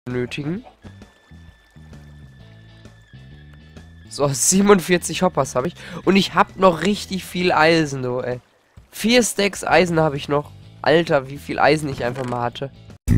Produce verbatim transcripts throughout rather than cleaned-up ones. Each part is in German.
benötigen. So, siebenundvierzig Hoppers habe ich. Und ich habe noch richtig viel Eisen, du, ey. Vier Stacks Eisen habe ich noch. Alter, wie viel Eisen ich einfach mal hatte.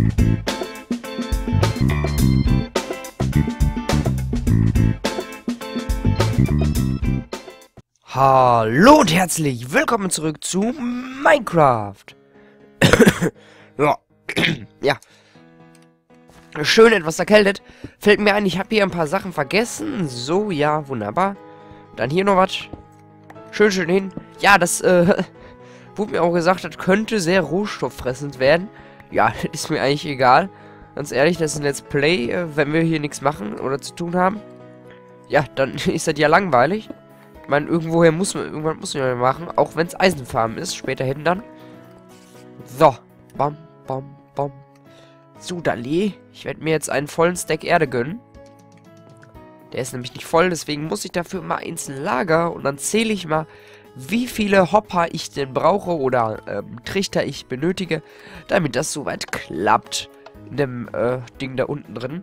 Hallo und herzlich willkommen zurück zu Minecraft. Ja. Ja. Schön etwas erkältet. Fällt mir ein, ich habe hier ein paar Sachen vergessen. So, ja, wunderbar. Dann hier noch was. Schön, schön hin. Ja, das, äh, wurde mir auch gesagt, das könnte sehr rohstofffressend werden. Ja, das ist mir eigentlich egal. Ganz ehrlich, das ist ein Let's Play, äh, wenn wir hier nichts machen oder zu tun haben. Ja, dann ist das ja langweilig. Ich meine, irgendwoher muss man, irgendwann muss man ja machen, auch wenn es Eisenfarmen ist, später hin dann. So. Bam, bam, bam. So, Dali. Ich werde mir jetzt einen vollen Stack Erde gönnen. Der ist nämlich nicht voll, deswegen muss ich dafür mal ins Lager und dann zähle ich mal, wie viele Hopper ich denn brauche oder ähm, Trichter ich benötige, damit das soweit klappt. In dem äh, Ding da unten drin.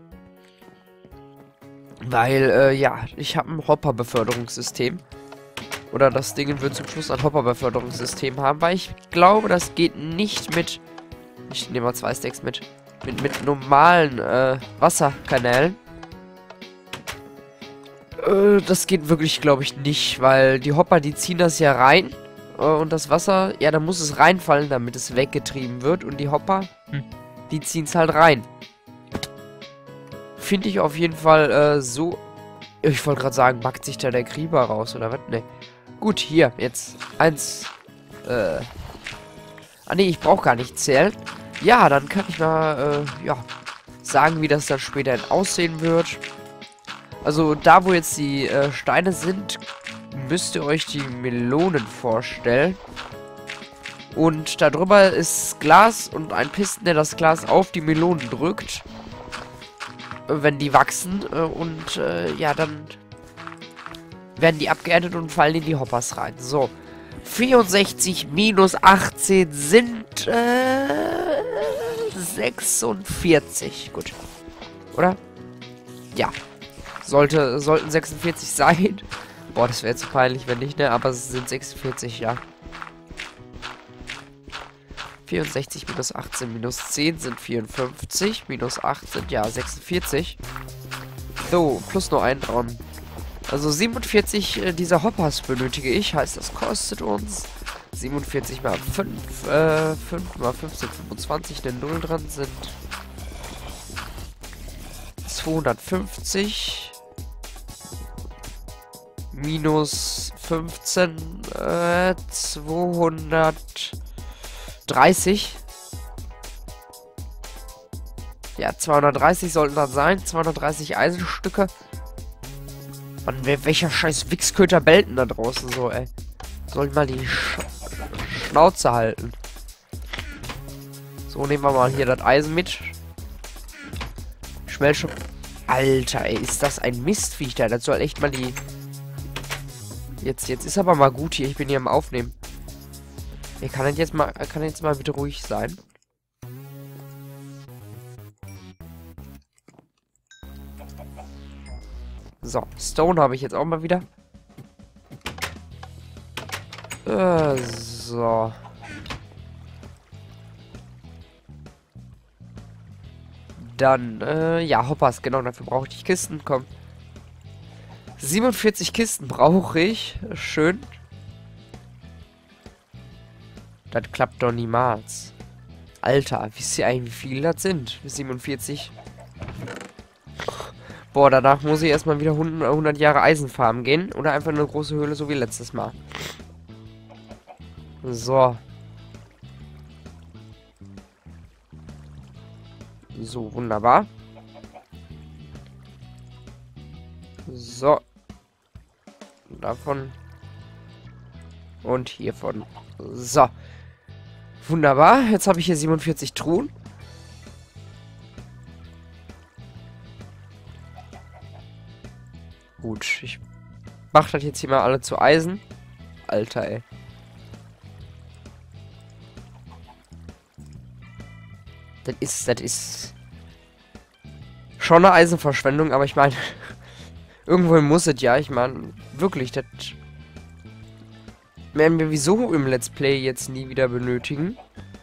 Weil, äh, ja, ich habe ein Hopper-Beförderungssystem. Oder das Ding wird zum Schluss ein Hopper-Beförderungssystem haben, weil ich glaube, das geht nicht mit... Ich nehme mal zwei Stacks mit. Mit, mit normalen äh, Wasserkanälen. Äh, das geht wirklich, glaube ich, nicht, weil die Hopper, die ziehen das ja rein. Äh, und das Wasser, ja, da muss es reinfallen, damit es weggetrieben wird. Und die Hopper, hm, die ziehen es halt rein. Finde ich auf jeden Fall äh, so... Ich wollte gerade sagen, backt sich da der Creeper raus, oder was? Ne. Gut, hier, jetzt eins. Äh... Ah, ne, ich brauche gar nicht zählen. Ja, dann kann ich mal, äh, ja, sagen, wie das dann später aussehen wird. Also, da, wo jetzt die äh, Steine sind, müsst ihr euch die Melonen vorstellen. Und darüber ist Glas und ein Piston, der das Glas auf die Melonen drückt. Äh, wenn die wachsen. Äh, und, äh, ja, dann werden die abgeerntet und fallen in die Hoppers rein. So. vierundsechzig minus achtzehn sind äh, sechsundvierzig. Gut. Oder? Ja. Sollte, sollten sechsundvierzig sein. Boah, das wäre jetzt peinlich, wenn nicht, ne? Aber es sind sechsundvierzig, ja. vierundsechzig minus achtzehn minus zehn sind vierundfünfzig. Minus acht sind, ja, sechsundvierzig. So, plus nur ein dran. Also siebenundvierzig äh, dieser Hoppers benötige ich. Heißt, das kostet uns siebenundvierzig mal fünf, äh, fünf mal fünf sind fünfundzwanzig, eine null dran sind zweihundertfünfzig. Minus fünfzehn, äh, zweihundertdreißig. Ja, zweihundertdreißig sollten das sein. zweihundertdreißig Eisenstücke. Mann, wer, welcher scheiß Wichsköter bellt denn da draußen so, ey? Soll mal die Sch Schnauze halten. So, nehmen wir mal hier das Eisen mit. Schmelzschuppen. Alter, ey, ist das ein Mistviech da? Das soll echt mal die... Jetzt, jetzt ist aber mal gut hier. Ich bin hier am Aufnehmen. Er kann jetzt mal, kann jetzt mal bitte ruhig sein. So, Stone habe ich jetzt auch mal wieder. Äh, so. Dann, äh, ja, Hoppers, genau, dafür brauche ich Kisten, komm. siebenundvierzig Kisten brauche ich. Schön. Das klappt doch niemals. Alter, wisst ihr eigentlich, wie viele das sind? siebenundvierzig. Boah, danach muss ich erstmal wieder hundert Jahre Eisenfarmen gehen. Oder einfach eine große Höhle, so wie letztes Mal. So. So, wunderbar. So. Davon. Und hiervon. So. Wunderbar. Jetzt habe ich hier siebenundvierzig Truhen. Gut, ich mache das jetzt hier mal alle zu Eisen. Alter, ey. Das ist, das ist... schon eine Eisenverschwendung, aber ich meine, irgendwohin muss es ja. Ich meine, wirklich, das werden wir wieso im Let's Play jetzt nie wieder benötigen.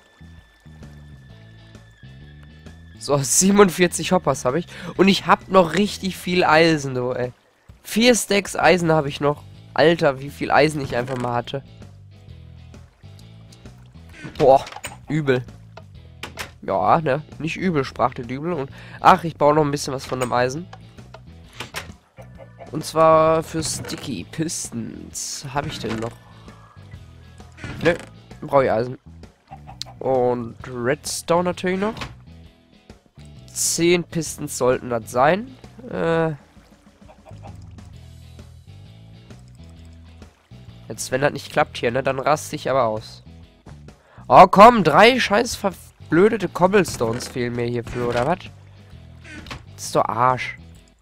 So, siebenundvierzig Hoppers habe ich. Und ich habe noch richtig viel Eisen, du, ey. Vier Stacks Eisen habe ich noch. Alter, wie viel Eisen ich einfach mal hatte. Boah, übel. Ja, ne? Nicht übel, sprach der Dübel. Und ach, ich baue noch ein bisschen was von dem Eisen. Und zwar für Sticky Pistons. Habe ich denn noch? Ne, brauche ich Eisen. Und Redstone natürlich noch. Zehn Pistons sollten das sein. Äh Jetzt, wenn das nicht klappt hier, ne, dann raste ich aber aus. Oh, komm, drei scheiß verblödete Cobblestones fehlen mir hierfür, oder was? Das ist doch Arsch.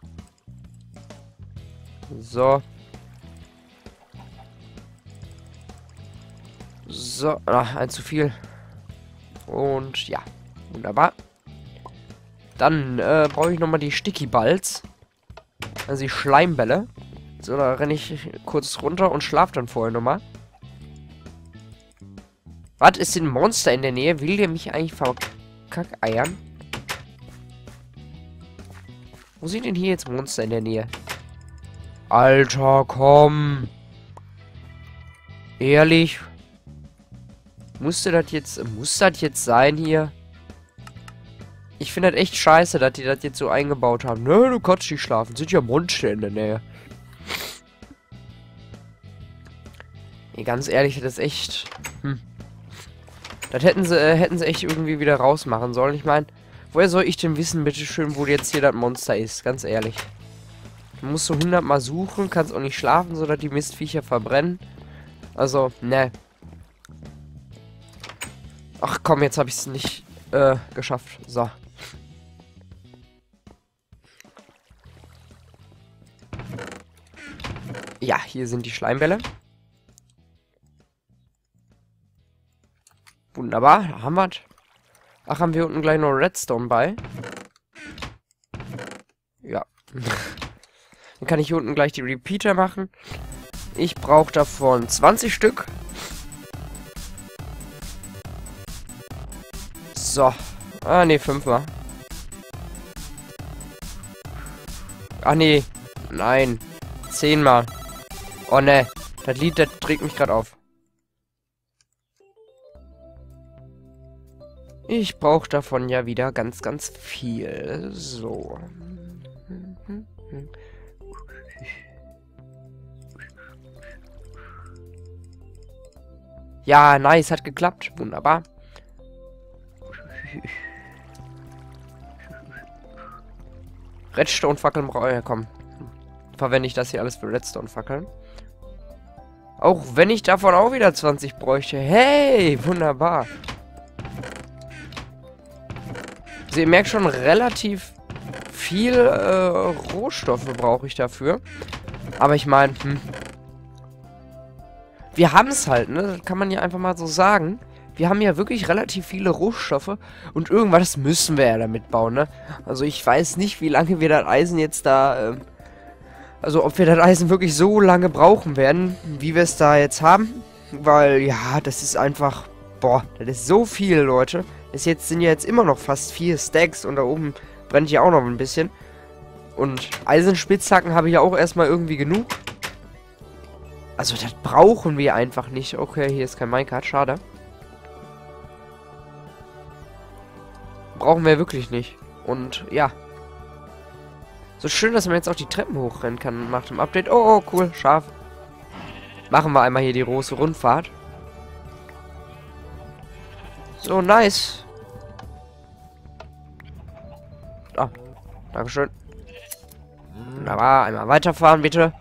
So. So, ach, ein zu viel. Und ja, wunderbar. Dann äh, brauche ich nochmal die Sticky Balls. Also die Schleimbälle. So, da renne ich kurz runter und schlafe dann vorher nochmal. Was, ist denn ein Monster in der Nähe? Will der mich eigentlich verkackeiern? Wo sind denn hier jetzt Monster in der Nähe? Alter, komm. Ehrlich? Musste das jetzt... Muss das jetzt sein hier? Ich finde das echt scheiße, dass die das jetzt so eingebaut haben. Nö, du kannst nicht schlafen. Sind ja Monster in der Nähe. Nee, ganz ehrlich, das ist echt... Hm. Das hätten sie, äh, hätten sie echt irgendwie wieder rausmachen sollen. Ich meine, woher soll ich denn wissen, bitteschön, wo jetzt hier das Monster ist? Ganz ehrlich. Du musst so hundertmal suchen, kannst auch nicht schlafen, sodass die Mistviecher verbrennen. Also, ne. Ach komm, jetzt habe ich es nicht äh, geschafft. So. Ja, hier sind die Schleimbälle. Wunderbar, da haben wir es. Ach, haben wir unten gleich noch Redstone bei? Ja. Dann kann ich hier unten gleich die Repeater machen. Ich brauche davon zwanzig Stück. So. Ah, ne, fünfmal. Ach, nee. Nein. Zehnmal. Oh, ne. Das Lied, das trägt mich gerade auf. Ich brauche davon ja wieder ganz, ganz viel. So. Ja, nice, hat geklappt. Wunderbar. Redstone-Fackeln brauche ich. Ja, komm. Verwende ich das hier alles für Redstone-Fackeln. Auch wenn ich davon auch wieder zwanzig bräuchte. Hey, wunderbar. Also ihr merkt schon, relativ viel äh, Rohstoffe brauche ich dafür. Aber ich meine, hm. Wir haben es halt, ne? Das kann man ja einfach mal so sagen. Wir haben ja wirklich relativ viele Rohstoffe und irgendwas müssen wir ja damit bauen, ne? Also ich weiß nicht, wie lange wir das Eisen jetzt da, ähm, also ob wir das Eisen wirklich so lange brauchen werden, wie wir es da jetzt haben. Weil, ja, das ist einfach, boah, das ist so viel, Leute. Bis jetzt sind ja jetzt immer noch fast vier Stacks und da oben brennt ja auch noch ein bisschen. Und Eisenspitzhacken habe ich ja auch erstmal irgendwie genug. Also das brauchen wir einfach nicht. Okay, hier ist kein Minecart, schade. Brauchen wir wirklich nicht. Und ja. So schön, dass man jetzt auch die Treppen hochrennen kann nach dem Update. Oh, oh, cool, scharf. Machen wir einmal hier die große Rundfahrt. So, nice. Ah, dankeschön. Wunderbar, einmal weiterfahren, bitte.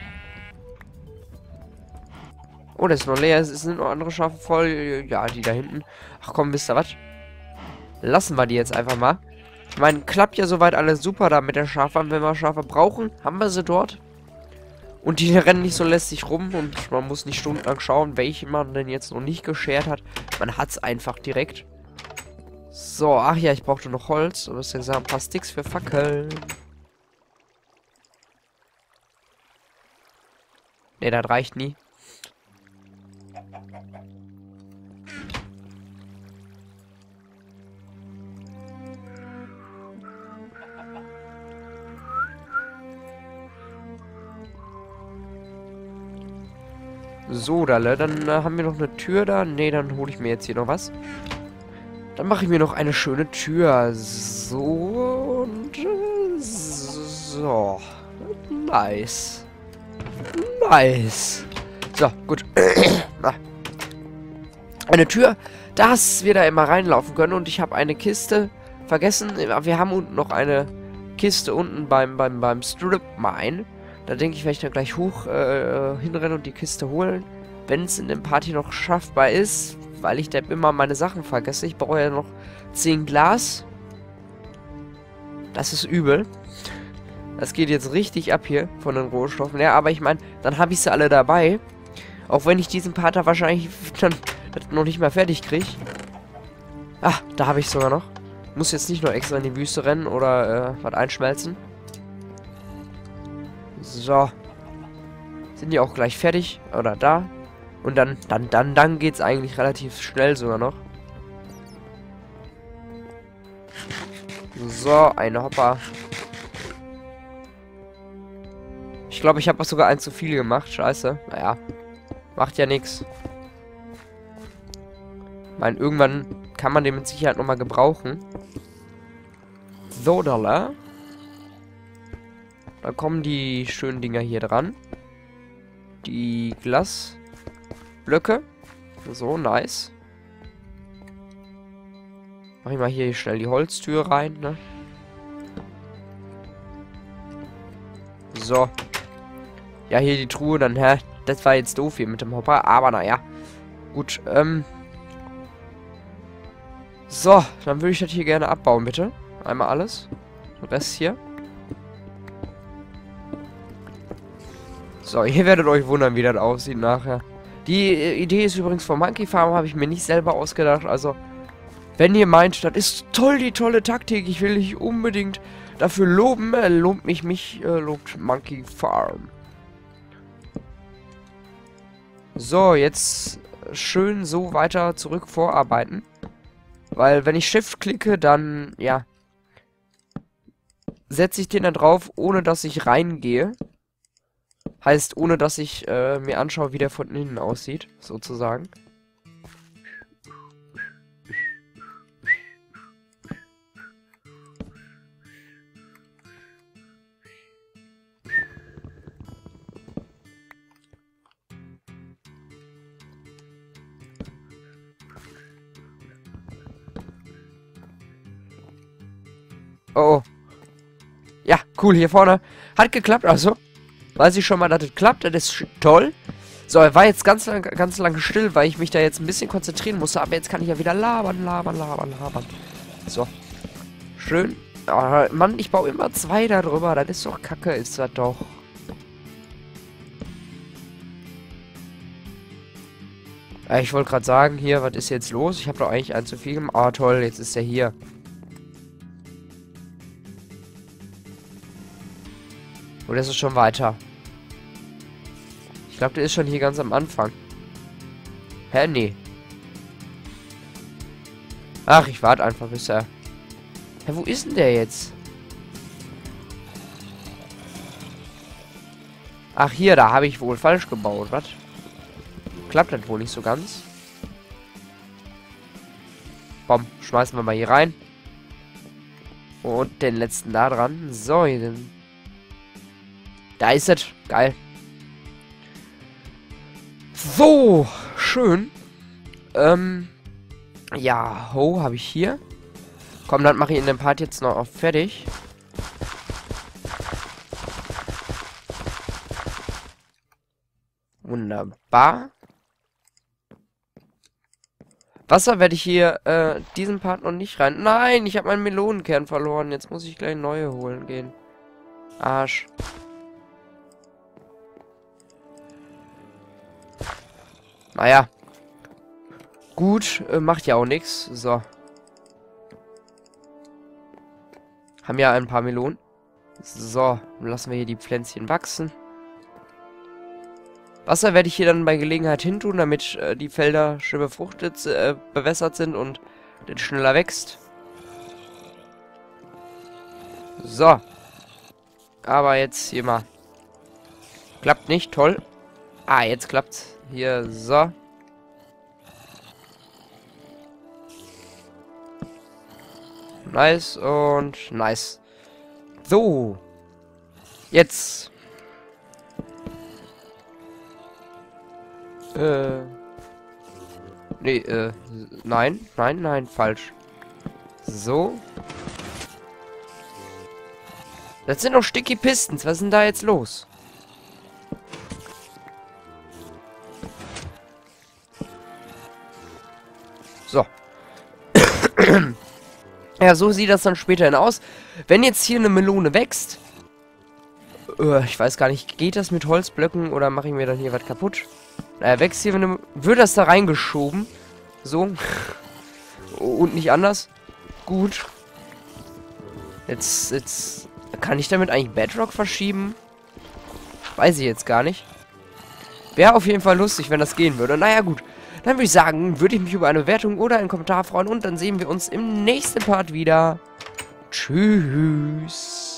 Oh, das ist noch leer. Es sind noch andere Schafe voll. Ja, die da hinten. Ach komm, wisst ihr was? Lassen wir die jetzt einfach mal. Ich meine, klappt ja soweit alles super da mit der Schaffarm. Wenn wir Schafe brauchen, haben wir sie dort. Und die rennen nicht so lästig rum. Und man muss nicht stundenlang schauen, welche man denn jetzt noch nicht geschert hat. Man hat es einfach direkt. So, ach ja, ich brauchte noch Holz. Und das gesagt, ein paar Sticks für Fackeln. Ne, das reicht nie. So, Dalle, dann äh, haben wir noch eine Tür da. Ne, dann hole ich mir jetzt hier noch was. Dann mache ich mir noch eine schöne Tür. So und äh, so. Nice. Nice. So, gut. Eine Tür, dass wir da immer reinlaufen können. Und ich habe eine Kiste vergessen. Wir haben unten noch eine Kiste unten beim, beim, beim Strip Mine. Da denke ich, werde ich dann gleich hoch äh, hinrennen und die Kiste holen. Wenn es in dem Party noch schaffbar ist, weil ich da immer meine Sachen vergesse. Ich brauche ja noch zehn Glas. Das ist übel. Das geht jetzt richtig ab hier von den Rohstoffen. Ja, aber ich meine, dann habe ich sie alle dabei. Auch wenn ich diesen Part da wahrscheinlich dann noch nicht mal fertig kriege. Ah, da habe ich sogar noch. Muss jetzt nicht nur extra in die Wüste rennen oder äh, was einschmelzen. So. Sind die auch gleich fertig? Oder da? Und dann, dann, dann, dann geht's eigentlich relativ schnell sogar noch. So, eine Hopper. Ich glaube, ich habe sogar eins zu viel gemacht. Scheiße. Naja. Macht ja nichts. Ich meine, irgendwann kann man den mit Sicherheit nochmal gebrauchen. So, Dollar. Da kommen die schönen Dinger hier dran. Die Glasblöcke. So, nice. Mach ich mal hier schnell die Holztür rein, ne? So. Ja, hier die Truhe, dann, hä? Das war jetzt doof hier mit dem Hopper, aber naja. Gut, ähm. So, dann würde ich das hier gerne abbauen, bitte. Einmal alles. Den Rest hier. So, ihr werdet euch wundern, wie das aussieht nachher. Die äh, Idee ist übrigens vom Monkey Farm, habe ich mir nicht selber ausgedacht. Also, wenn ihr meint, das ist toll, die tolle Taktik, ich will dich unbedingt dafür loben, äh, lobt mich, mich, äh, lobt Monkey Farm. So, jetzt schön so weiter zurück vorarbeiten. Weil, wenn ich Shift klicke, dann, ja, setze ich den da drauf, ohne dass ich reingehe. Heißt, ohne dass ich äh, mir anschaue, wie der von innen aussieht, sozusagen. Oh, oh. Ja, cool, hier vorne. Hat geklappt, also. Weiß ich schon mal, dass das klappt. Das ist toll. So, er war jetzt ganz, lang, ganz lange still, weil ich mich da jetzt ein bisschen konzentrieren musste. Aber jetzt kann ich ja wieder labern, labern, labern, labern. So. Schön. Oh, Mann, ich baue immer zwei da drüber. Das ist doch kacke, ist das doch. Äh, ich wollte gerade sagen, hier, was ist jetzt los? Ich habe doch eigentlich ein zu viel gemacht. Ah, toll, jetzt ist er hier. Oder ist es schon weiter? Ich glaube, der ist schon hier ganz am Anfang. Hä, nee. Ach, ich warte einfach, bis er... Hä, wo ist denn der jetzt? Ach, hier, da habe ich wohl falsch gebaut, was? Klappt das wohl nicht so ganz? Komm, schmeißen wir mal hier rein. Und den letzten da dran. So, hier den... Da ist es. Geil. So, schön. Ähm, ja, Ho habe ich hier. Komm, dann mache ich in dem Part jetzt noch auf fertig. Wunderbar. Wasser werde ich hier, äh, diesen Part noch nicht rein. Nein, ich habe meinen Melonenkern verloren. Jetzt muss ich gleich neue holen gehen. Arsch. Naja. Gut, äh, macht ja auch nichts. So. Haben ja ein paar Melonen. So, dann lassen wir hier die Pflänzchen wachsen. Wasser werde ich hier dann bei Gelegenheit hintun, damit äh, die Felder schön befruchtet, äh, bewässert sind und das schneller wächst. So. Aber jetzt hier mal. Klappt nicht, toll. Ah, jetzt klappt's. Hier, so. Nice und nice. So. Jetzt. Äh. Nee, äh. Nein, nein, nein, falsch. So. Das sind doch Sticky Pistons. Was ist denn da jetzt los? So. Ja, so sieht das dann später aus. Wenn jetzt hier eine Melone wächst. Uh, ich weiß gar nicht, geht das mit Holzblöcken oder mache ich mir dann hier was kaputt? Naja, wächst hier eine. Wird das da reingeschoben? So. Und nicht anders. Gut. Jetzt, jetzt. Kann ich damit eigentlich Bedrock verschieben? Weiß ich jetzt gar nicht. Wäre auf jeden Fall lustig, wenn das gehen würde. Naja, gut. Dann würde ich sagen, würde ich mich über eine Wertung oder einen Kommentar freuen. Und dann sehen wir uns im nächsten Part wieder. Tschüss.